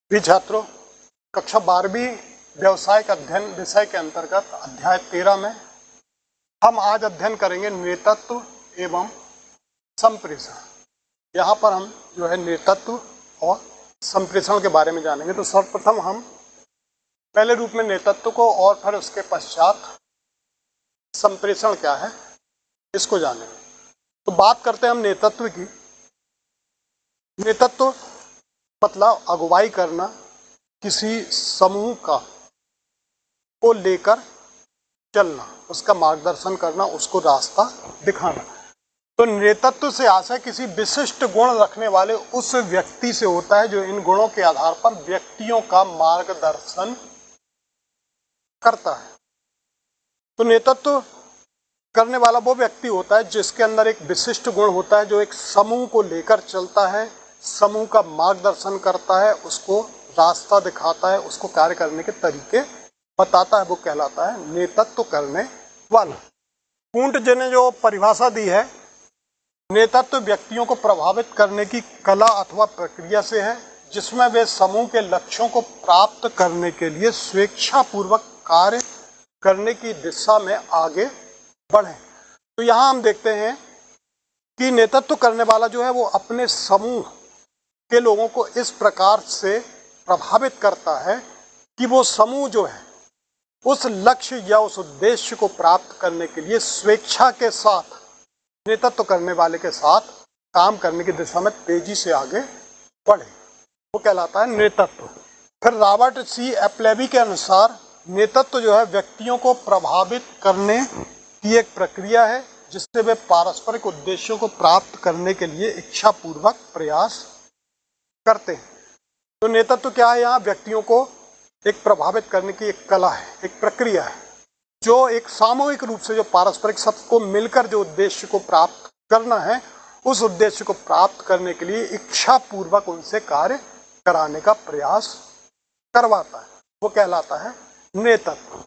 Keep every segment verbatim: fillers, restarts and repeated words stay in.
भी छात्रों, कक्षा बारहवीं व्यवसायिक अध्ययन विषय के अंतर्गत अध्याय तेरह में हम आज अध्ययन करेंगे नेतृत्व एवं संप्रेषण। यहाँ पर हम जो है नेतृत्व और संप्रेषण के बारे में जानेंगे। तो सर्वप्रथम हम पहले रूप में नेतृत्व को और फिर उसके पश्चात संप्रेषण क्या है इसको जानेंगे। तो बात करते हैं हम नेतृत्व की। नेतृत्व मतलब अगुवाई करना, किसी समूह का को लेकर चलना, उसका मार्गदर्शन करना, उसको रास्ता दिखाना। तो नेतृत्व से आशय किसी विशिष्ट गुण रखने वाले उस व्यक्ति से होता है जो इन गुणों के आधार पर व्यक्तियों का मार्गदर्शन करता है। तो नेतृत्व करने वाला वो व्यक्ति होता है जिसके अंदर एक विशिष्ट गुण होता है, जो एक समूह को लेकर चलता है, समूह का मार्गदर्शन करता है, उसको रास्ता दिखाता है, उसको कार्य करने के तरीके बताता है। वो कहलाता है नेतृत्व करने वाला। कुंट जी ने जो परिभाषा दी है, नेतृत्व व्यक्तियों को प्रभावित करने की कला अथवा प्रक्रिया से है जिसमें वे समूह के लक्ष्यों को प्राप्त करने के लिए स्वेच्छापूर्वक कार्य करने की दिशा में आगे बढ़े। तो यहाँ हम देखते हैं कि नेतृत्व करने वाला जो है वो अपने समूह के लोगों को इस प्रकार से प्रभावित करता है कि वो समूह जो है उस लक्ष्य या उस उद्देश्य को प्राप्त करने के लिए स्वेच्छा के साथ नेतृत्व करने वाले के साथ काम करने की दिशा में तेजी से आगे बढ़े। वो कहलाता है नेतृत्व। फिर रॉबर्ट सी एप्लेबी के अनुसार नेतृत्व जो है व्यक्तियों को प्रभावित करने की एक प्रक्रिया है जिससे वे पारस्परिक उद्देश्यों को प्राप्त करने के लिए इच्छापूर्वक प्रयास करते हैं। तो नेतृत्व क्या है? यहाँ व्यक्तियों को एक प्रभावित करने की एक कला है, एक प्रक्रिया है, जो एक सामूहिक रूप से जो पारस्परिक सबको मिलकर जो उद्देश्य को प्राप्त करना है, उस उद्देश्य को प्राप्त करने के लिए इच्छापूर्वक उनसे कार्य कराने का प्रयास करवाता है। वो कहलाता है नेतृत्व।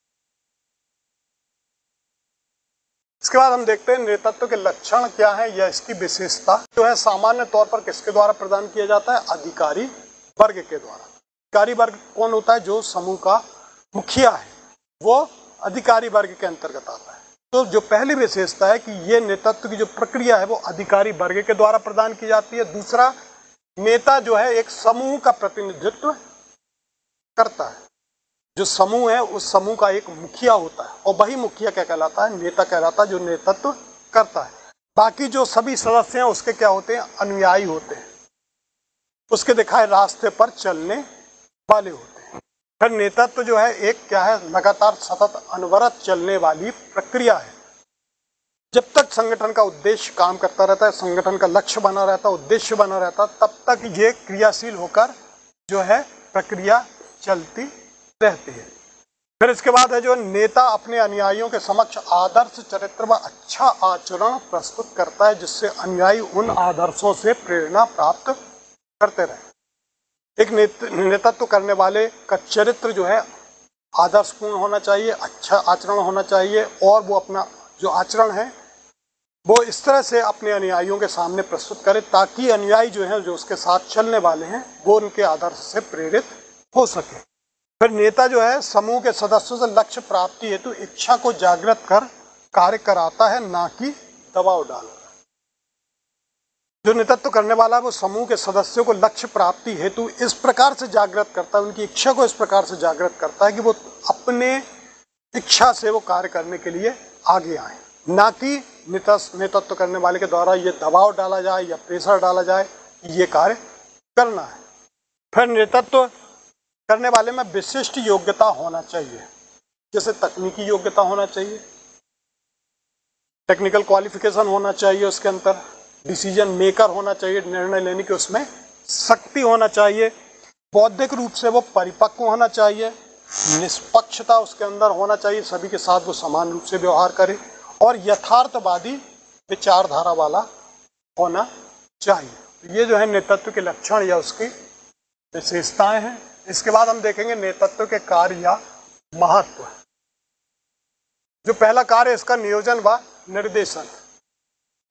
इसके बाद हम देखते हैं नेतृत्व के लक्षण क्या है या इसकी विशेषता जो है सामान्य तौर पर किसके द्वारा प्रदान किया जाता है? अधिकारी वर्ग के द्वारा। अधिकारी वर्ग कौन होता है? जो समूह का मुखिया है, वो अधिकारी वर्ग के अंतर्गत आता है। तो जो पहली विशेषता है कि ये नेतृत्व की जो प्रक्रिया है वो अधिकारी वर्ग के द्वारा प्रदान की जाती है। दूसरा, नेता जो है एक समूह का प्रतिनिधित्व करता है। जो समूह है उस समूह का एक मुखिया होता है और वही मुखिया क्या कहलाता है? नेता कहलाता है, जो नेतृत्व करता है। बाकी जो सभी सदस्य हैं उसके क्या होते हैं? अनुयायी होते हैं, उसके दिखाए रास्ते पर चलने वाले होते हैं। फिर नेतृत्व जो है एक क्या है? लगातार सतत अनवरत चलने वाली प्रक्रिया है। जब तक संगठन का उद्देश्य काम करता रहता है, संगठन का लक्ष्य बना रहता है, उद्देश्य बना रहता है, तब तक ये क्रियाशील होकर जो है प्रक्रिया चलती रहती है। फिर इसके बाद है जो नेता अपने अनुयायियों के समक्ष आदर्श चरित्र व अच्छा आचरण प्रस्तुत करता है जिससे अनुयायी उन आदर्शों से प्रेरणा प्राप्त करते रहे। एक नेतृत्व करने वाले का चरित्र जो है आदर्शपूर्ण होना चाहिए, अच्छा आचरण होना चाहिए, और वो अपना जो आचरण है वो इस तरह से अपने अनुयायियों के सामने प्रस्तुत करे ताकि अनुयायी जो है जो उसके साथ चलने वाले हैं वो उनके आदर्श से प्रेरित हो सके। फिर नेता जो है समूह के सदस्यों से लक्ष्य प्राप्ति हेतु इच्छा को जागृत कर कार्य कराता है, ना कि दबाव डालकर। जो नेतृत्व करने वाला है वो समूह के सदस्यों को लक्ष्य प्राप्ति हेतु इस प्रकार से जागृत करता है, उनकी इच्छा को इस प्रकार से जागृत करता है कि वो अपने इच्छा से वो कार्य करने के लिए आगे आए, ना कि नेतृत्व करने वाले के द्वारा ये दबाव डाला जाए या प्रेशर डाला जाए कि ये कार्य करना है। फिर नेतृत्व करने वाले में विशिष्ट योग्यता होना चाहिए, जैसे तकनीकी योग्यता होना चाहिए, टेक्निकल क्वालिफिकेशन होना चाहिए, उसके अंदर डिसीजन मेकर होना चाहिए, निर्णय लेने की उसमें शक्ति होना चाहिए, बौद्धिक रूप से वो परिपक्व होना चाहिए, निष्पक्षता उसके अंदर होना चाहिए, सभी के साथ वो समान रूप से व्यवहार करे, और यथार्थवादी विचारधारा वाला होना चाहिए। ये जो है नेतृत्व के लक्षण या उसकी विशेषताएं हैं। इसके बाद हम देखेंगे नेतृत्व के कार्य या महत्व। जो पहला कार्य इसका नियोजन व निर्देशन।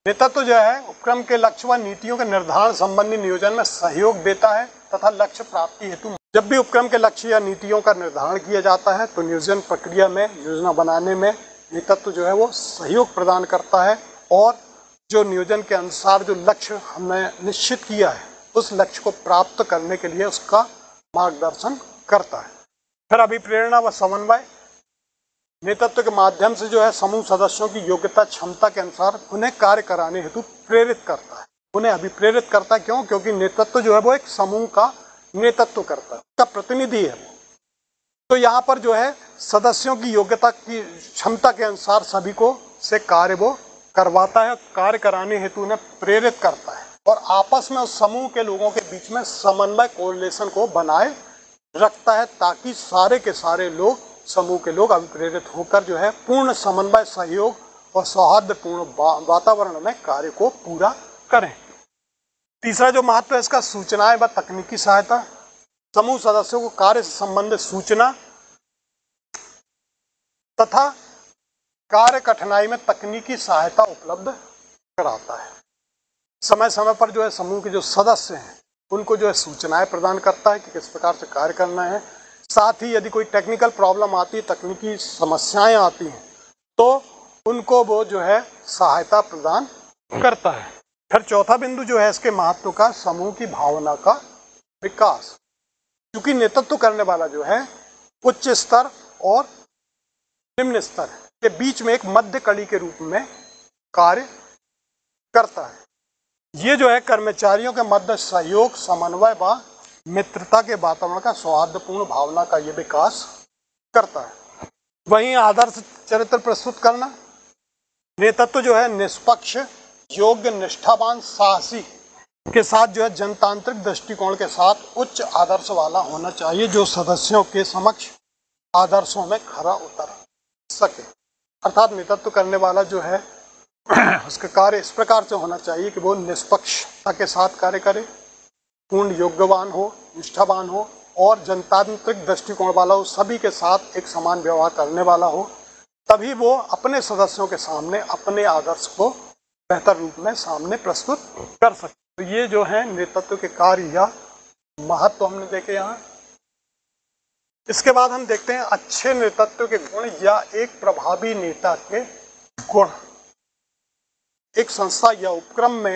नेतृत्व जो है उपक्रम के लक्ष्य व नीतियों के निर्धारण संबंधी नियोजन में सहयोग देता है तथा लक्ष्य प्राप्ति हेतु जब भी उपक्रम के लक्ष्य या नीतियों का निर्धारण किया जाता है तो नियोजन प्रक्रिया में योजना बनाने में नेतृत्व जो है वो सहयोग प्रदान करता है और जो नियोजन के अनुसार जो लक्ष्य हमने निश्चित किया है उस लक्ष्य को प्राप्त करने के लिए उसका मार्गदर्शन करता है। फिर अभिप्रेरणा व समन्वय नेतृत्व के माध्यम से जो है समूह सदस्यों की योग्यता क्षमता के अनुसार उन्हें कार्य कराने हेतु प्रेरित करता है, उन्हें अभिप्रेरित करता है। क्यों? क्योंकि नेतृत्व जो है वो एक समूह का नेतृत्व करता है, उसका प्रतिनिधि है। तो यहाँ पर जो है सदस्यों की योग्यता की क्षमता के अनुसार सभी को से कार्य वो करवाता है, कार्य कराने हेतु उन्हें प्रेरित करता है और आपस में उस समूह के लोगों के बीच में समन्वय कोरिलेशन को बनाए रखता है ताकि सारे के सारे लोग समूह के लोग अभिप्रेरित होकर जो है पूर्ण समन्वय सहयोग और सौहार्दपूर्ण वातावरण में कार्य को पूरा करें। तीसरा जो महत्व है इसका सूचनाएं व तकनीकी सहायता। समूह सदस्यों को कार्य से संबंधित सूचना तथा कार्य कठिनाई में तकनीकी सहायता उपलब्ध कराता है। समय समय पर जो है समूह के जो सदस्य हैं उनको जो है सूचनाएं प्रदान करता है कि किस प्रकार से कार्य करना है। साथ ही यदि कोई टेक्निकल प्रॉब्लम आती है, तकनीकी समस्याएं आती हैं तो उनको वो जो है सहायता प्रदान करता है। फिर चौथा बिंदु जो है इसके महत्व का समूह की भावना का विकास। क्योंकि नेतृत्व करने वाला जो है उच्च स्तर और निम्न स्तर के बीच में एक मध्य कड़ी के रूप में कार्य करता है। ये जो है कर्मचारियों के मध्य सहयोग समन्वय व मित्रता के वातावरण का सौहार्दपूर्ण भावना का ये विकास करता है। वहीं आदर्श चरित्र प्रस्तुत करना। नेतृत्व जो है निष्पक्ष योग्य निष्ठावान साहसी के साथ जो है जनतांत्रिक दृष्टिकोण के साथ उच्च आदर्श वाला होना चाहिए जो सदस्यों के समक्ष आदर्शों में खरा उतर सके। अर्थात नेतृत्व करने वाला जो है उसका कार्य इस प्रकार से होना चाहिए कि वो निष्पक्षता के साथ कार्य करे, पूर्ण योग्यवान हो, निष्ठावान हो और जनतांत्रिक दृष्टिकोण वाला हो, सभी के साथ एक समान व्यवहार करने वाला हो। तभी वो अपने सदस्यों के सामने अपने आदर्श को बेहतर रूप में सामने प्रस्तुत कर सकते। तो ये जो है नेतृत्व के कार्य या महत्व हमने देखे यहाँ। इसके बाद हम देखते हैं अच्छे नेतृत्व के गुण या एक प्रभावी नेता के गुण। एक संस्था या उपक्रम में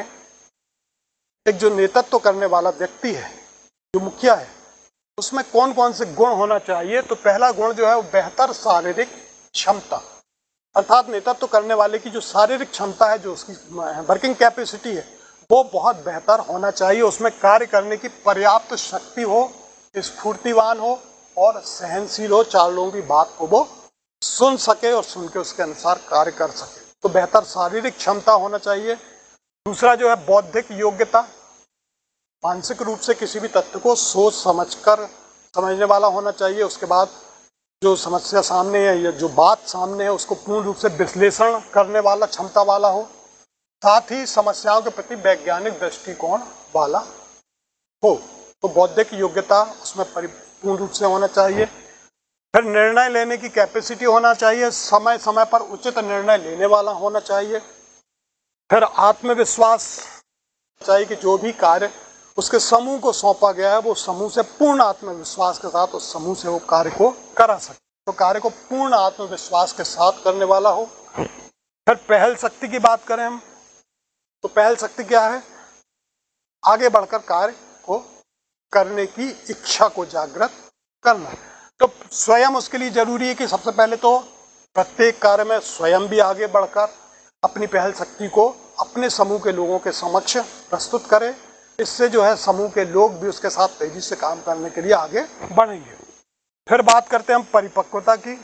एक जो नेतृत्व करने वाला व्यक्ति है, जो मुखिया है, उसमें कौन कौन से गुण होना चाहिए। तो पहला गुण जो है वो बेहतर शारीरिक क्षमता। अर्थात नेतृत्व करने वाले की जो शारीरिक क्षमता है, जो उसकी वर्किंग कैपेसिटी है, वो बहुत बेहतर होना चाहिए। उसमें कार्य करने की पर्याप्त शक्ति हो, स्फूर्तिवान हो और सहनशील हो, चार लोगों की बात को वो सुन सके और सुन के उसके अनुसार कार्य कर सके। तो बेहतर शारीरिक क्षमता होना चाहिए। दूसरा जो है बौद्धिक योग्यता, मानसिक रूप से किसी भी तत्व को सोच समझकर समझने वाला होना चाहिए। उसके बाद जो समस्या सामने है या जो बात सामने है उसको पूर्ण रूप से विश्लेषण करने वाला क्षमता वाला हो। साथ ही समस्याओं के प्रति वैज्ञानिक दृष्टिकोण वाला हो। तो बौद्धिक योग्यता उसमें परिपूर्ण रूप से होना चाहिए। फिर निर्णय लेने की कैपेसिटी होना चाहिए, समय समय पर उचित निर्णय लेने वाला होना चाहिए। फिर आत्मविश्वास चाहिए कि जो भी कार्य उसके समूह को सौंपा गया है वो समूह से पूर्ण आत्मविश्वास के साथ उस समूह से वो कार्य को करा सके। तो कार्य को पूर्ण आत्मविश्वास के साथ करने वाला हो। फिर पहल शक्ति की बात करें हम, तो पहल शक्ति क्या है? आगे बढ़कर कार्य को करने की इच्छा को जागृत करना। तो स्वयं उसके लिए जरूरी है कि सबसे पहले तो प्रत्येक कार्य में स्वयं भी आगे बढ़कर अपनी पहल शक्ति को अपने समूह के लोगों के समक्ष प्रस्तुत करे। इससे जो है समूह के लोग भी उसके साथ तेजी से काम करने के लिए आगे बढ़ेंगे। फिर बात करते हैं हम परिपक्वता की।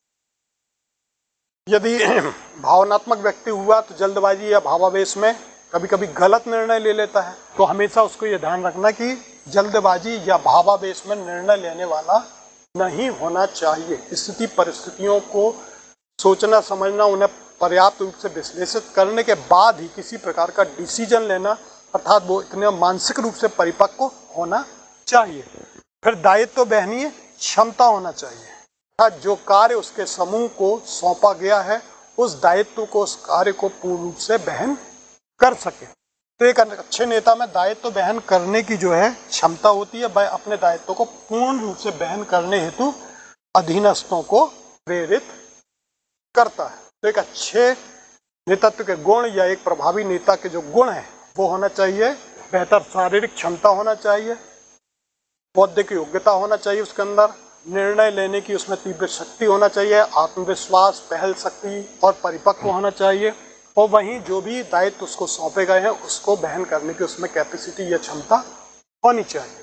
यदि भावनात्मक व्यक्ति हुआ तो जल्दबाजी या भावावेश में कभी कभी गलत निर्णय ले लेता है। तो हमेशा उसको ये ध्यान रखना कि जल्दबाजी या भावावेश में निर्णय लेने वाला नहीं होना चाहिए। स्थिति परिस्थितियों को सोचना समझना, उन्हें पर्याप्त रूप से विश्लेषित करने के बाद ही किसी प्रकार का डिसीजन लेना, अर्थात वो इतने मानसिक रूप से परिपक्व होना चाहिए। फिर दायित्व वहनीय क्षमता होना चाहिए। अर्थात जो कार्य उसके समूह को सौंपा गया है उस दायित्व को, उस कार्य को पूर्ण रूप से वहन कर सके। तो एक अच्छे नेता में दायित्व वहन करने की जो है क्षमता होती है, वह अपने दायित्व को पूर्ण रूप से वहन करने हेतु अधीनस्थों को प्रेरित करता है। तो एक अच्छे नेतृत्व के गुण या एक प्रभावी नेता के जो गुण है वो होना चाहिए, बेहतर शारीरिक क्षमता होना चाहिए, बौद्धिक योग्यता होना चाहिए उसके अंदर, निर्णय लेने की उसमें तीव्र शक्ति होना चाहिए, आत्मविश्वास, पहल शक्ति और परिपक्व होना चाहिए, और वहीं जो भी दायित्व उसको सौंपे गए हैं उसको वहन करने की उसमें कैपेसिटी या क्षमता होनी चाहिए।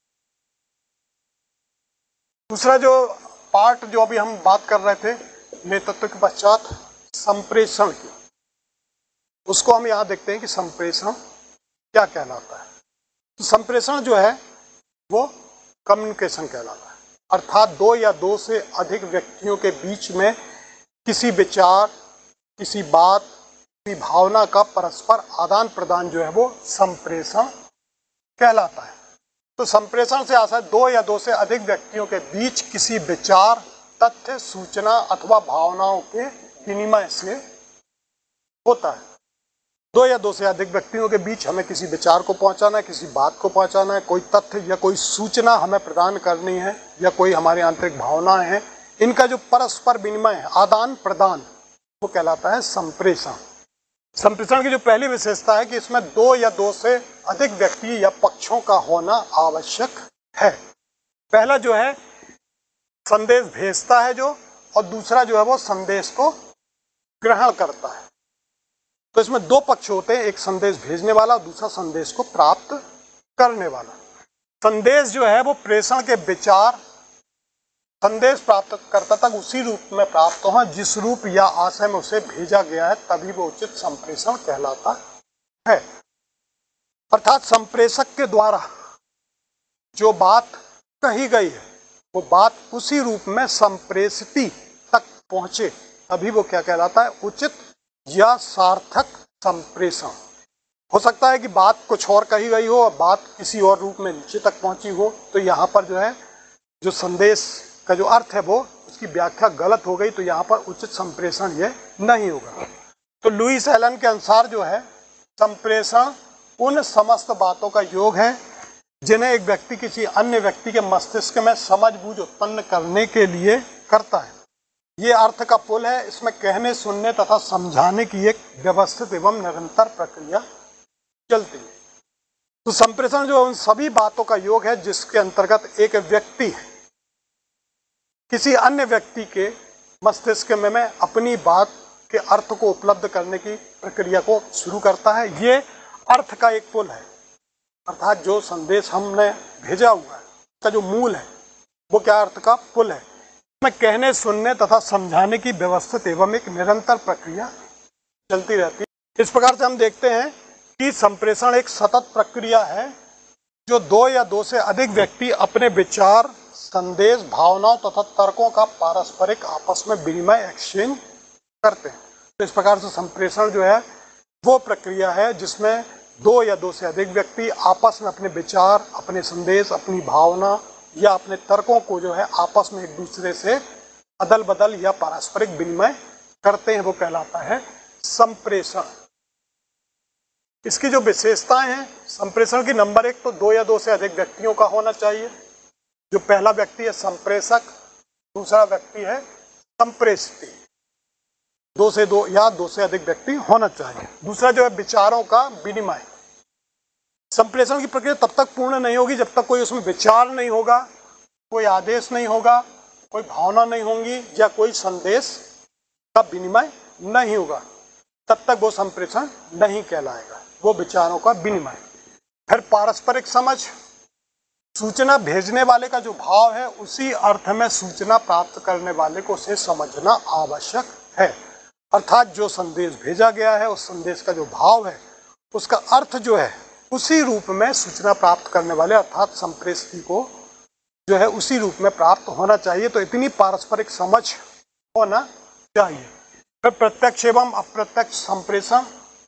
दूसरा जो पार्ट जो अभी हम बात कर रहे थे नेतृत्व के पश्चात संप्रेषण की, उसको हम यहाँ देखते हैं कि संप्रेषण क्या कहलाता है। तो संप्रेषण जो है वो कम्युनिकेशन कहलाता है, अर्थात दो या दो से अधिक व्यक्तियों के बीच में किसी विचार, किसी बात, किसी भावना का परस्पर आदान प्रदान जो है वो संप्रेषण कहलाता है। तो संप्रेषण से आशय दो या दो से अधिक व्यक्तियों के बीच किसी विचार, तथ्य, सूचना अथवा भावनाओं के विनिमय से होता है। दो या दो से अधिक व्यक्तियों के बीच हमें किसी विचार को पहुंचाना है, किसी बात को पहुंचाना है, कोई तथ्य या कोई सूचना हमें प्रदान करनी है, या कोई हमारी आंतरिक भावनाएं हैं, इनका जो परस्पर विनिमय है, आदान प्रदान, वो कहलाता है संप्रेषण। संप्रेषण की जो पहली विशेषता है कि इसमें दो या दो से अधिक व्यक्ति या पक्षों का होना आवश्यक है। पहला जो है संदेश भेजता है जो, और दूसरा जो है वो संदेश को ग्रहण करता है। तो इसमें दो पक्ष होते हैं, एक संदेश भेजने वाला, दूसरा संदेश को प्राप्त करने वाला। संदेश जो है वो प्रेषण के विचार संदेश प्राप्त करता तक उसी रूप में प्राप्त हो जिस रूप या आशय में उसे भेजा गया है, तभी वो उचित संप्रेषण कहलाता है। अर्थात संप्रेषक के द्वारा जो बात कही गई है वो बात उसी रूप में संप्रेषिती तक पहुंचे, तभी वो क्या कहलाता है, उचित या सार्थक संप्रेषण। हो सकता है कि बात कुछ और कही गई हो और बात किसी और रूप में नीचे तक पहुंची हो, तो यहाँ पर जो है जो संदेश का जो अर्थ है वो उसकी व्याख्या गलत हो गई, तो यहाँ पर उचित संप्रेषण ये नहीं होगा। तो लुईस एलन के अनुसार जो है संप्रेषण उन समस्त बातों का योग है जिन्हें एक व्यक्ति किसी अन्य व्यक्ति के मस्तिष्क में समझ बूझ उत्पन्न करने के लिए करता है। ये अर्थ का पुल है, इसमें कहने, सुनने तथा समझाने की एक व्यवस्थित एवं निरंतर प्रक्रिया चलती है। तो संप्रेषण जो उन सभी बातों का योग है जिसके अंतर्गत एक व्यक्ति किसी अन्य व्यक्ति के मस्तिष्क में, में अपनी बात के अर्थ को उपलब्ध करने की प्रक्रिया को शुरू करता है। ये अर्थ का एक पुल है, अर्थात जो संदेश हमने भेजा हुआ है उसका जो मूल है वो क्या अर्थ का पुल है। में कहने, सुनने तथा समझाने की व्यवस्थित एवं एक निरंतर प्रक्रिया चलती रहती है। इस प्रकार से हम देखते हैं कि संप्रेषण एक सतत प्रक्रिया है जो दो या दो से अधिक व्यक्ति अपने विचार, संदेश, भावनाओं तथा तर्कों का पारस्परिक आपस में विनिमय एक्सचेंज करते हैं। तो इस प्रकार से संप्रेषण जो है वो प्रक्रिया है जिसमें दो या दो से अधिक व्यक्ति आपस में अपने विचार, अपने संदेश, अपनी भावना या अपने तर्कों को जो है आपस में एक दूसरे से अदल बदल या पारस्परिक विनिमय करते हैं, वो कहलाता है संप्रेषण। इसकी जो विशेषताएं हैं संप्रेषण की, नंबर एक तो दो या दो से अधिक व्यक्तियों का होना चाहिए। जो पहला व्यक्ति है संप्रेषक, दूसरा व्यक्ति है संप्रेषित। दो से दो या दो से अधिक व्यक्ति होना चाहिए। दूसरा जो है विचारों का विनिमय। संप्रेषण की प्रक्रिया तब तक पूर्ण नहीं होगी जब तक कोई उसमें विचार नहीं होगा, कोई आदेश नहीं होगा, कोई भावना नहीं होंगी या कोई संदेश का विनिमय नहीं होगा, तब तक वो संप्रेषण नहीं कहलाएगा, वो विचारों का विनिमय। फिर पारस्परिक समझ, सूचना भेजने वाले का जो भाव है उसी अर्थ में सूचना प्राप्त करने वाले को उसे समझना आवश्यक है। अर्थात जो संदेश भेजा गया है उस संदेश का जो भाव है उसका अर्थ जो है उसी रूप में सूचना प्राप्त करने वाले अर्थात संप्रेषी को जो है उसी रूप में प्राप्त होना चाहिए। तो इतनी पारस्परिक समझ होना चाहिए। फिर प्रत्यक्ष एवं अप्रत्यक्ष संप्रेषण।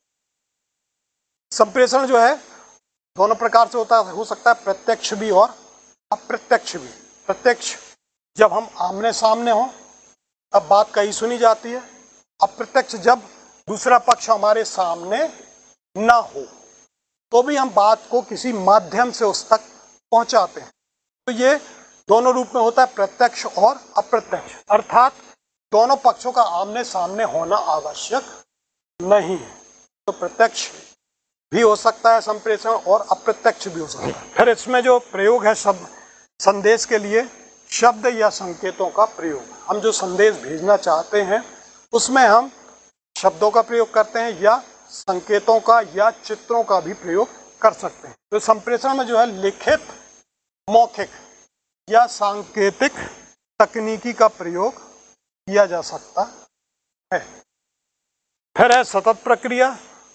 संप्रेषण जो है दोनों प्रकार से होता है, हो सकता है प्रत्यक्ष भी और अप्रत्यक्ष भी। प्रत्यक्ष जब हम आमने सामने हो तब बात कही सुनी जाती है। अप्रत्यक्ष जब दूसरा पक्ष हमारे सामने ना हो तो भी हम बात को किसी माध्यम से उस तक पहुंचाते हैं। तो ये दोनों रूप में होता है, प्रत्यक्ष और अप्रत्यक्ष, अर्थात दोनों पक्षों का आमने सामने होना आवश्यक नहीं है। तो प्रत्यक्ष भी हो सकता है संप्रेषण और अप्रत्यक्ष भी हो सकता है। फिर इसमें जो प्रयोग है शब्द संदेश के लिए, शब्द या संकेतों का प्रयोग। हम जो संदेश भेजना चाहते हैं उसमें हम शब्दों का प्रयोग करते हैं या संकेतों का या चित्रों का भी प्रयोग कर सकते हैं। तो संप्रेषण में जो है लिखित, मौखिक या सांकेतिक तकनीकी का प्रयोग किया जा सकता है। फिर है सतत प्रक्रिया।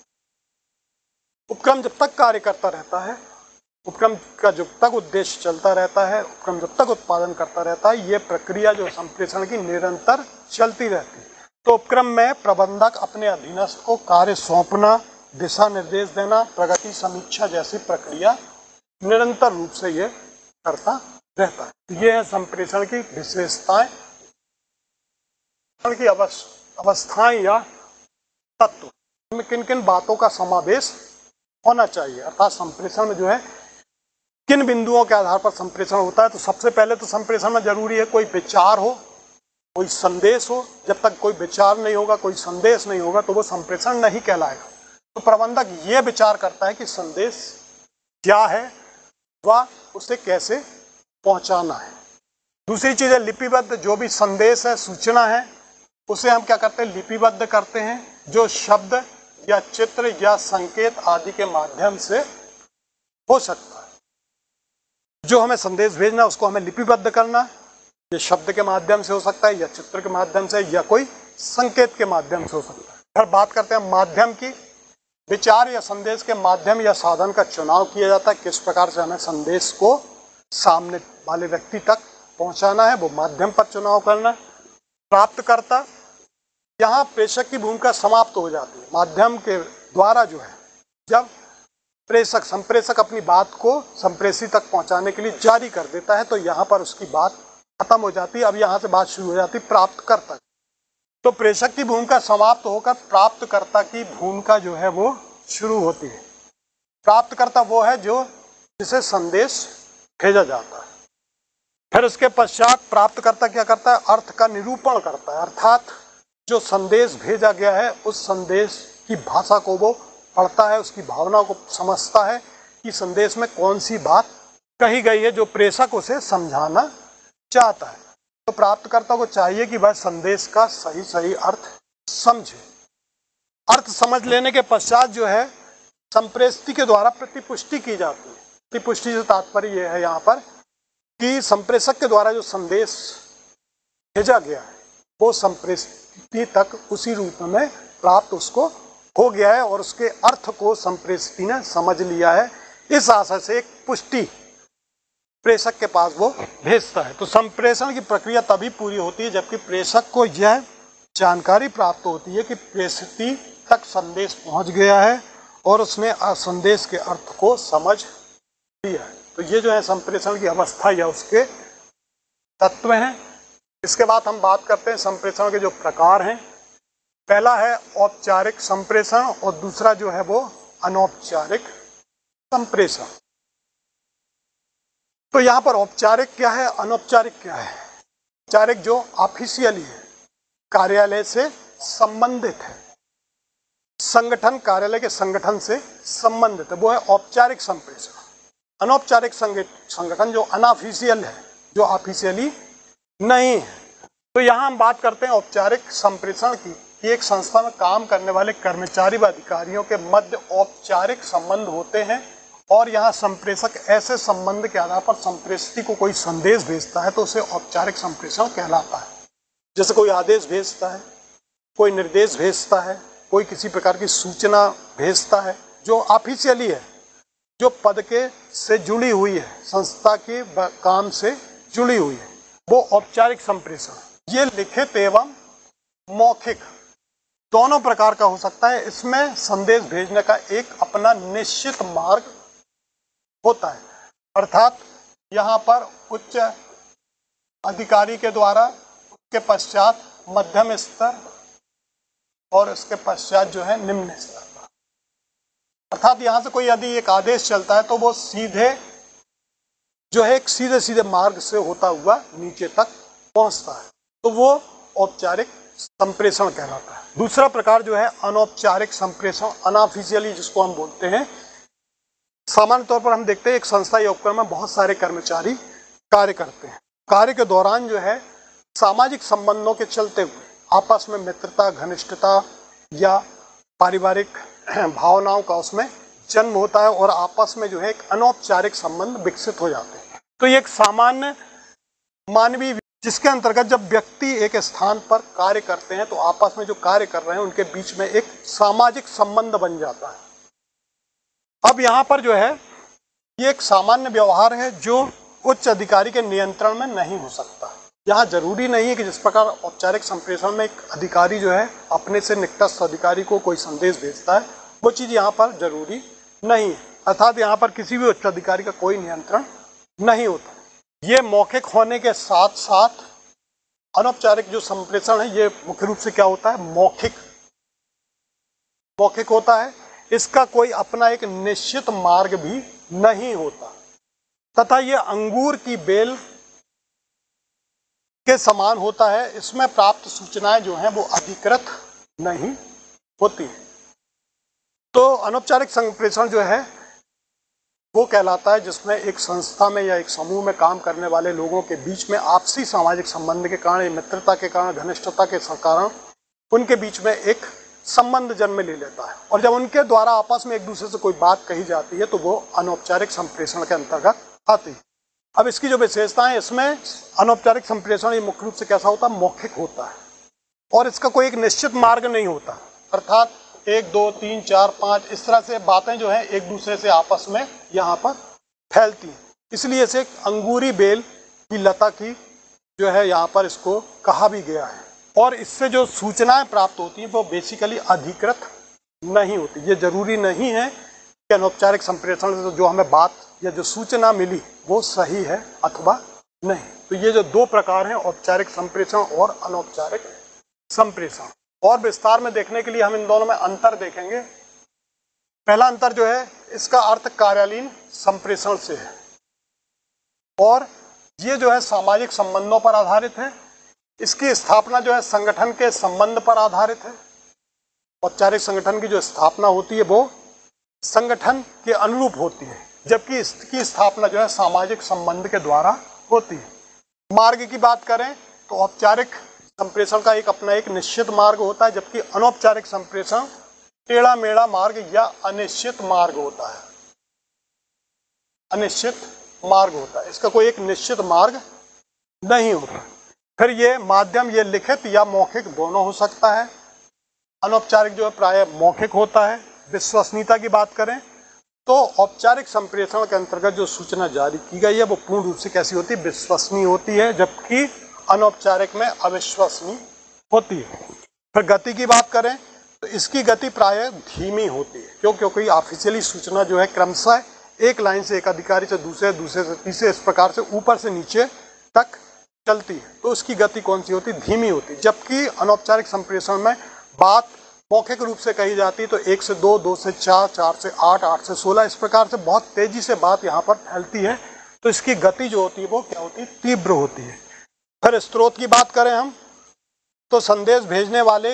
उपक्रम जब तक कार्य करता रहता है, उपक्रम का जब तक उद्देश्य चलता रहता है, उपक्रम जब तक उत्पादन करता रहता है, ये प्रक्रिया जो संप्रेषण की निरंतर चलती रहती है। तो उपक्रम में प्रबंधक अपने अधीनस्थ को कार्य सौंपना, दिशा निर्देश देना, प्रगति समीक्षा जैसी प्रक्रिया निरंतर रूप से ये करता रहता है। ये है संप्रेषण की विशेषताएं, की अवस्थाएं या तत्व, इनमें किन किन बातों का समावेश होना चाहिए, अर्थात संप्रेषण में जो है किन बिंदुओं के आधार पर संप्रेषण होता है। तो सबसे पहले तो संप्रेषण में जरूरी है कोई विचार हो, कोई संदेश हो। जब तक कोई विचार नहीं होगा, कोई संदेश नहीं होगा, तो वो संप्रेषण नहीं कहलाएगा। तो प्रबंधक ये विचार करता है कि संदेश क्या है व उसे कैसे पहुंचाना है। दूसरी चीज है लिपिबद्ध, जो भी संदेश है, सूचना है, उसे हम क्या करते हैं, लिपिबद्ध करते हैं, जो शब्द या चित्र या संकेत आदि के माध्यम से हो सकता है। जो हमें संदेश भेजना उसको हमें लिपिबद्ध करना, ये शब्द के माध्यम से हो सकता है या चित्र के माध्यम से या कोई संकेत के माध्यम से हो सकता है। फिर बात करते हैं माध्यम की। विचार या संदेश के माध्यम या साधन का चुनाव किया जाता है। किस प्रकार से हमें संदेश को सामने वाले व्यक्ति तक पहुंचाना है, वो माध्यम पर चुनाव करना। प्राप्तकर्ता, यहाँ प्रेषक की भूमिका समाप्त हो जाती है। माध्यम के द्वारा जो है, जब प्रेषक संप्रेषक अपनी बात को संप्रेषी तक पहुंचाने के लिए जारी कर देता है, तो यहाँ पर उसकी बात खत्म हो जाती है। अब यहाँ से बात शुरू हो जाती है प्राप्तकर्ता। तो प्रेषक की भूमिका समाप्त होकर प्राप्तकर्ता की भूमिका जो है वो शुरू होती है। प्राप्तकर्ता वो है जो जिसे संदेश भेजा जाता है। फिर उसके पश्चात प्राप्तकर्ता क्या करता है, अर्थ का निरूपण करता है, अर्थात जो संदेश भेजा गया है उस संदेश की भाषा को वो पढ़ता है, उसकी भावना को समझता है कि संदेश में कौन सी बात कही गई है जो प्रेषक उसे समझाना चाहता है। तो प्राप्तकर्ता को चाहिए कि वह संदेश का सही सही अर्थ समझे। अर्थ समझ लेने के पश्चात जो है संप्रेषित के द्वारा प्रतिपुष्टि की जाती है। प्रतिपुष्टि से तात्पर्य यह है यहाँ पर कि संप्रेषक के द्वारा जो संदेश भेजा गया है वो संप्रेषित तक उसी रूप में प्राप्त उसको हो गया है और उसके अर्थ को संप्रेषित ने समझ लिया है। इस आशा से एक पुष्टि प्रेषक के पास वो भेजता है। तो संप्रेषण की प्रक्रिया तभी पूरी होती है जबकि प्रेषक को यह जानकारी प्राप्त होती है कि प्रेषित तक संदेश पहुंच गया है और उसने संदेश के अर्थ को समझ लिया है। तो ये जो है संप्रेषण की अवस्था या उसके तत्व हैं। इसके बाद हम बात करते हैं संप्रेषण के जो प्रकार हैं। पहला है औपचारिक संप्रेषण और दूसरा जो है वो अनौपचारिक संप्रेषण। तो यहाँ पर औपचारिक क्या है, अनौपचारिक क्या है। औपचारिक जो ऑफिशियली है, कार्यालय से संबंधित है, संगठन कार्यालय के संगठन से संबंधित है, वो है औपचारिक संप्रेषण। अनौपचारिक संगठन जो अनऑफिशियल है, जो ऑफिशियली नहीं है। तो यहाँ हम बात करते हैं औपचारिक संप्रेषण की कि एक संस्था में काम करने वाले कर्मचारी व अधिकारियों के मध्य औपचारिक संबंध होते हैं और यहाँ संप्रेषक ऐसे संबंध के आधार पर संप्रेषित को कोई संदेश भेजता है तो उसे औपचारिक संप्रेषण कहलाता है। जैसे कोई आदेश भेजता है, कोई निर्देश भेजता है, कोई किसी प्रकार की सूचना भेजता है जो ऑफिशियली है, जो पद के से जुड़ी हुई है, संस्था के काम से जुड़ी हुई है, वो औपचारिक संप्रेषण। ये लिखित एवं मौखिक दोनों प्रकार का हो सकता है। इसमें संदेश भेजने का एक अपना निश्चित मार्ग होता है, अर्थात यहाँ पर उच्च अधिकारी के द्वारा, उसके पश्चात मध्यम स्तर और इसके पश्चात जो है निम्न स्तर पर। अर्थात यहाँ से कोई यदि एक आदेश चलता है तो वो सीधे जो है एक सीधे सीधे मार्ग से होता हुआ नीचे तक पहुंचता है, तो वो औपचारिक संप्रेषण कहलाता है। दूसरा प्रकार जो है अनौपचारिक संप्रेषण, अनऑफिशियली जिसको हम बोलते हैं। सामान्य तौर पर हम देखते हैं एक संस्था या उपक्रम में बहुत सारे कर्मचारी कार्य करते हैं। कार्य के दौरान जो है सामाजिक संबंधों के चलते हुए आपस में मित्रता, घनिष्ठता या पारिवारिक भावनाओं का उसमें जन्म होता है और आपस में जो है एक अनौपचारिक संबंध विकसित हो जाते हैं। तो ये एक सामान्य मानवीय जिसके अंतर्गत जब व्यक्ति एक स्थान पर कार्य करते हैं तो आपस में जो कार्य कर रहे हैं उनके बीच में एक सामाजिक संबंध बन जाता है। अब यहाँ पर जो है ये एक सामान्य व्यवहार है जो उच्च अधिकारी के नियंत्रण में नहीं हो सकता। यहाँ जरूरी नहीं है कि जिस प्रकार औपचारिक संप्रेषण में एक अधिकारी जो है अपने से निकटस्थ अधिकारी को कोई संदेश भेजता है, वो चीज़ यहाँ पर जरूरी नहीं है। अर्थात यहाँ पर किसी भी उच्च अधिकारी का कोई नियंत्रण नहीं होता। ये मौखिक होने के साथ साथ अनौपचारिक जो संप्रेषण है ये मुख्य रूप से क्या होता है, मौखिक मौखिक होता है। इसका कोई अपना एक निश्चित मार्ग भी नहीं होता तथा ये अंगूर की बेल के समान होता है। इसमें प्राप्त सूचनाएं जो हैं वो अधिकृत नहीं होती। तो अनौपचारिक संप्रेषण जो है वो कहलाता है जिसमें एक संस्था में या एक समूह में काम करने वाले लोगों के बीच में आपसी सामाजिक संबंध के कारण, मित्रता के कारण, घनिष्ठता के कारण उनके बीच में एक संबंध जन्म ले लेता है और जब उनके द्वारा आपस में एक दूसरे से कोई बात कही जाती है तो वो अनौपचारिक संप्रेषण के अंतर्गत आती है। अब इसकी जो विशेषताएं, इसमें अनौपचारिक संप्रेषण ये मुख्य रूप से कैसा होता है, मौखिक होता है और इसका कोई एक निश्चित मार्ग नहीं होता। अर्थात एक दो तीन चार पाँच इस तरह से बातें जो है एक दूसरे से आपस में यहाँ पर फैलती हैं। इसलिए इसे अंगूरी बेल की लता की जो है यहाँ पर इसको कहा भी गया है और इससे जो सूचनाएं प्राप्त होती हैं वो बेसिकली अधिकृत नहीं होती। ये जरूरी नहीं है कि अनौपचारिक संप्रेषण से जो हमें बात या जो सूचना मिली वो सही है अथवा नहीं। तो ये जो दो प्रकार हैं, औपचारिक संप्रेषण और अनौपचारिक संप्रेषण, और विस्तार में देखने के लिए हम इन दोनों में अंतर देखेंगे। पहला अंतर जो है इसका अर्थ कार्यालयीन संप्रेषण से है और ये जो है सामाजिक संबंधों पर आधारित है। इसकी स्थापना जो है संगठन के संबंध पर आधारित है। औपचारिक संगठन की जो स्थापना होती है वो संगठन के अनुरूप होती है, जबकि इसकी स्थापना जो है सामाजिक संबंध के द्वारा होती है। मार्ग की बात करें तो औपचारिक संप्रेषण का एक अपना एक निश्चित मार्ग होता है, जबकि अनौपचारिक संप्रेषण टेढ़ा मेढ़ा मार्ग या अनिश्चित मार्ग होता है। अनिश्चित मार्ग होता है, इसका कोई एक निश्चित मार्ग नहीं होता। फिर ये माध्यम ये लिखित या मौखिक दोनों हो सकता है। अनौपचारिक जो है प्राय मौखिक होता है। विश्वसनीयता की बात करें तो औपचारिक संप्रेषण के अंतर्गत जो सूचना जारी की गई है वो पूर्ण रूप से कैसी होती है, विश्वसनीय होती है, जबकि अनौपचारिक में अविश्वसनीय होती है। फिर गति की बात करें तो इसकी गति प्राय धीमी होती है, क्यों क्योंकि ऑफिशियली सूचना जो है क्रमशः एक लाइन से एक अधिकारी से दूसरे, दूसरे से तीसरे, इस प्रकार से ऊपर से नीचे तक चलती है, तो उसकी गति कौन सी होती है, धीमी होती है। जबकि अनौपचारिक संप्रेषण में बात मौखिक रूप से कही जाती है तो एक से दो, दो से चार, चार से आठ, आठ से सोलह, इस प्रकार से बहुत तेजी से बात यहाँ पर फैलती है, तो इसकी गति जो होती है वो क्या होती है, तीव्र होती है। फिर स्रोत की बात करें हम तो संदेश भेजने वाले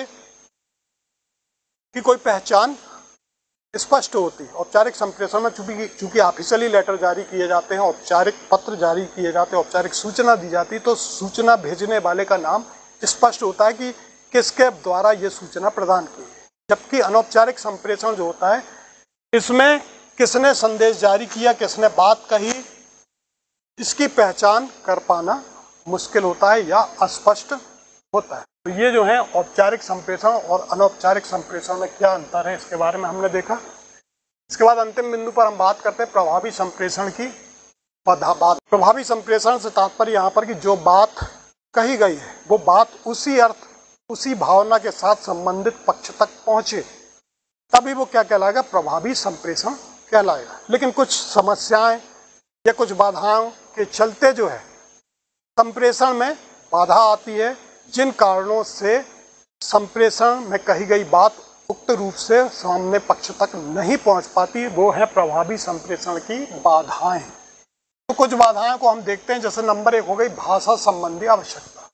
की कोई पहचान स्पष्ट होती है। औपचारिक संप्रेषण में चूंकि चूंकि ऑफिशियली लेटर जारी किए जाते हैं, औपचारिक पत्र जारी किए जाते हैं, औपचारिक सूचना दी जाती है, तो सूचना भेजने वाले का नाम स्पष्ट होता है कि किसके द्वारा ये सूचना प्रदान की है। जबकि अनौपचारिक संप्रेषण जो होता है इसमें किसने संदेश जारी किया, किसने बात कही, इसकी पहचान कर पाना मुश्किल होता है या अस्पष्ट होता है। तो ये जो है औपचारिक संप्रेषण और अनौपचारिक संप्रेषण में क्या अंतर है, इसके बारे में हमने देखा। इसके बाद अंतिम बिंदु पर हम बात करते हैं प्रभावी संप्रेषण की। बात प्रभावी संप्रेषण से तात्पर्य यहाँ पर कि जो बात कही गई है वो बात उसी अर्थ, उसी भावना के साथ संबंधित पक्ष तक पहुंचे, तभी वो क्या कहलाएगा, प्रभावी संप्रेषण कहलाएगा। लेकिन कुछ समस्याएं या कुछ बाधाओं के चलते जो है संप्रेषण में बाधा आती है, जिन कारणों से संप्रेषण में कही गई बात उक्त रूप से सामने पक्ष तक नहीं पहुंच पाती, वो है प्रभावी संप्रेषण की बाधाएं। तो कुछ बाधाएं को हम देखते हैं, जैसे नंबर एक हो गई भाषा संबंधी आवश्यकता।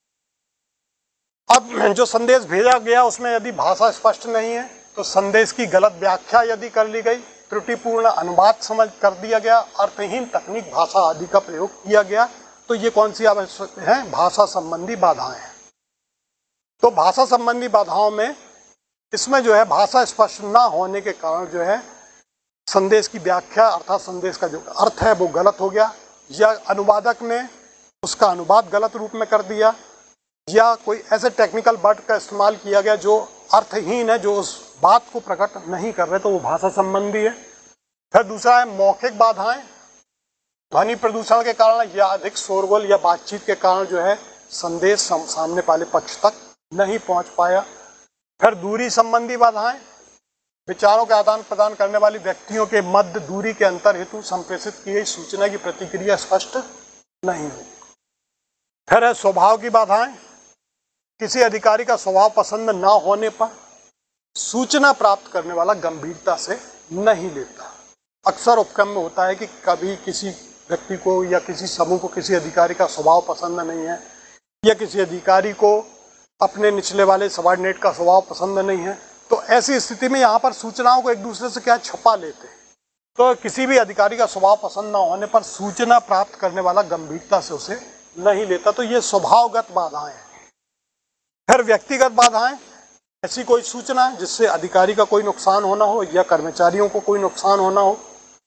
अब जो संदेश भेजा गया उसमें यदि भाषा स्पष्ट नहीं है तो संदेश की गलत व्याख्या यदि कर ली गई, त्रुटिपूर्ण अनुवाद समझ कर दिया गया, अर्थहीन तकनीक भाषा आदि का प्रयोग किया गया, तो ये कौन सी आवश्यक है? भाषा संबंधी बाधाएं हैं। तो भाषा संबंधी बाधाओं में इसमें जो है भाषा स्पष्ट ना होने के कारण जो है संदेश की व्याख्या अर्थात संदेश का जो अर्थ है वो गलत हो गया, या अनुवादक ने उसका अनुवाद गलत रूप में कर दिया, या कोई ऐसे टेक्निकल वर्ड का इस्तेमाल किया गया जो अर्थहीन है, जो उस बात को प्रकट नहीं कर रहे, तो वो भाषा संबंधी है। फिर दूसरा है मौखिक बाधाएं, ध्वनि प्रदूषण के कारण या अधिक शोरगुल या बातचीत के कारण जो है संदेश सामने वाले पक्ष तक नहीं पहुंच पाया। फिर दूरी संबंधी बाधाएं, विचारों के आदान प्रदान करने वाली व्यक्तियों के मध्य दूरी के अंतर हेतु संप्रेषित की गई सूचना की प्रतिक्रिया स्पष्ट नहीं हुई। फिर है स्वभाव की बाधाएं, किसी अधिकारी का स्वभाव पसंद न होने पर सूचना प्राप्त करने वाला गंभीरता से नहीं लेता। अक्सर उपक्रम में होता है कि कभी किसी व्यक्ति को या किसी समूह को किसी अधिकारी का स्वभाव पसंद नहीं है, या किसी अधिकारी को अपने निचले वाले सबॉर्डिनेट का स्वभाव पसंद नहीं है, तो ऐसी स्थिति में यहाँ पर सूचनाओं को एक दूसरे से क्या छुपा लेते हैं। तो किसी भी अधिकारी का स्वभाव पसंद न होने पर सूचना प्राप्त करने वाला गंभीरता से उसे नहीं लेता, तो ये स्वभावगत बाधाएं हैं। फिर व्यक्तिगत बाधाएं, ऐसी कोई सूचना जिससे अधिकारी का कोई नुकसान होना हो या कर्मचारियों को कोई नुकसान होना हो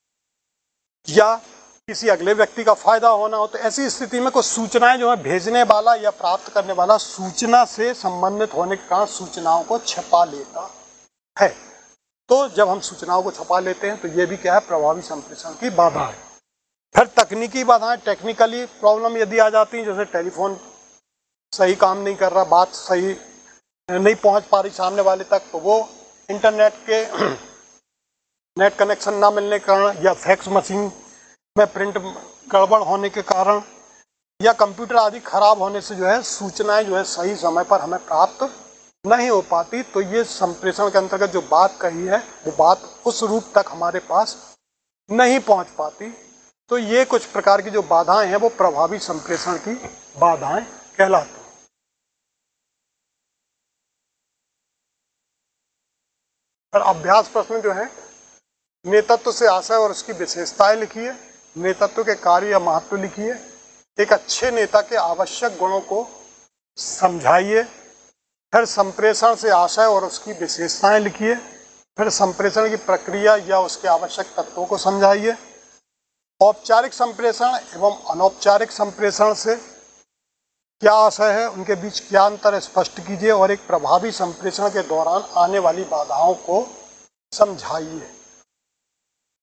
या किसी अगले व्यक्ति का फायदा होना हो, तो ऐसी स्थिति में कुछ सूचनाएं जो है भेजने वाला या प्राप्त करने वाला सूचना से संबंधित होने के कारण सूचनाओं को छिपा लेता है। तो जब हम सूचनाओं को छिपा लेते हैं तो ये भी क्या है? प्रभावी संप्रेषण की बाधा है। फिर तकनीकी बाधाएं, टेक्निकली प्रॉब्लम यदि आ जाती है, जैसे टेलीफोन सही काम नहीं कर रहा, बात सही नहीं पहुंच पा रही सामने वाले तक, तो वो इंटरनेट के नेट कनेक्शन ना मिलने के कारण, या फैक्स मशीन में प्रिंट गड़बड़ होने के कारण, या कंप्यूटर आदि खराब होने से जो है सूचनाएं जो है सही समय पर हमें प्राप्त नहीं हो पाती। तो ये संप्रेषण के अंतर्गत जो बात कही है वो बात उस रूप तक हमारे पास नहीं पहुंच पाती। तो ये कुछ प्रकार की जो बाधाएं हैं वो प्रभावी संप्रेषण की बाधाएं कहलाती हैं। और अभ्यास प्रश्न जो है, नेतृत्व से आशय और उसकी विशेषताएं लिखिए, नेतृत्व के कार्य या महत्व लिखिए, एक अच्छे नेता के आवश्यक गुणों को समझाइए, फिर संप्रेषण से आशय और उसकी विशेषताएं लिखिए, फिर संप्रेषण की प्रक्रिया या उसके आवश्यक तत्वों को समझाइए, औपचारिक संप्रेषण एवं अनौपचारिक संप्रेषण से क्या आशय है, उनके बीच क्या अंतर है स्पष्ट कीजिए, और एक प्रभावी संप्रेषण के दौरान आने वाली बाधाओं को समझाइए।